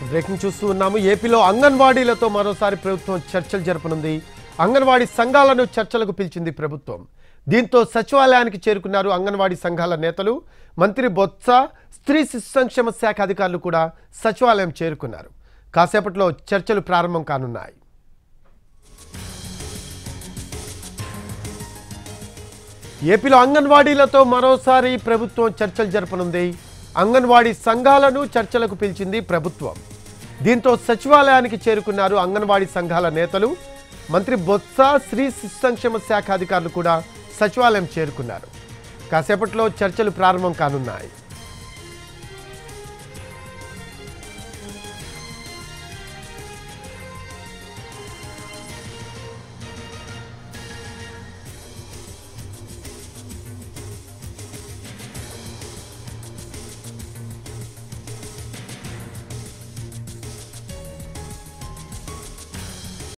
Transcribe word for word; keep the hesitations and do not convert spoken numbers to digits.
Breaking చూస్తూ ఉన్నాము. ఏపీలో అంగన్వాడీలతో మరోసారి ప్రభుత్వం చర్చలు జరపనుంది. అంగన్వాడీ సంఘాలను చర్చలకు పిలిచింది ప్రభుత్వం. దీంతో సచివాలయానికి చేరుకున్నారు అంగన్వాడీ సంఘాల నేతలు. మంత్రి బొత్స, స్త్రీ శిశు సంక్షేమ శాఖ అధికారులు కూడా సచివాలయం చేరుకున్నారు. కాసేపట్లో చర్చలు ప్రారంభం కానున్నాయి. ఏపీలో అంగన్వాడీలతో మరోసారి ప్రభుత్వం చర్చలు జరపనుంది. అంగన్వాడీ సంఘాలను చర్చలకు పిలిచింది ప్రభుత్వం. దీంతో సచివాలయానికి చేరుకున్నారు అంగన్వాడీ సంఘాల నేతలు. మంత్రి బొత్స, స్త్రీ శిశు సంక్షేమ శాఖ అధికారులు కూడా సచివాలయం చేరుకున్నారు. కాసేపట్లో చర్చలు ప్రారంభం కానున్నాయి.